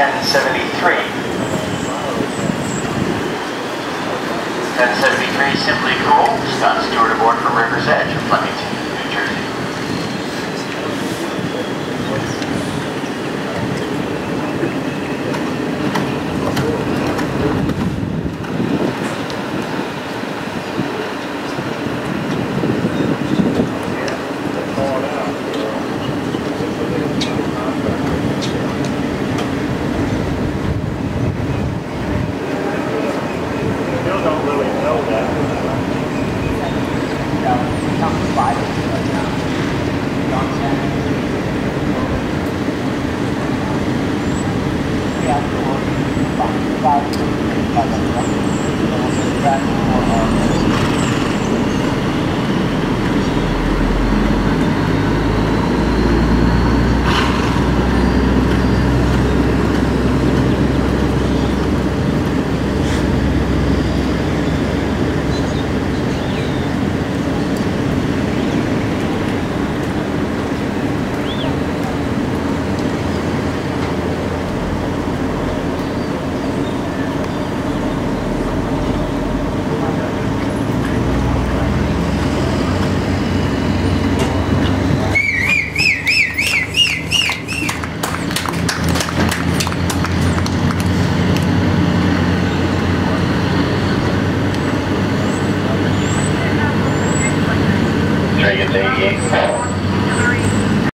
1073. 1073, Simply Cool. Scott Stewart aboard for River's Edge of Flemington, New Jersey. Don't really know that. Dragon 88.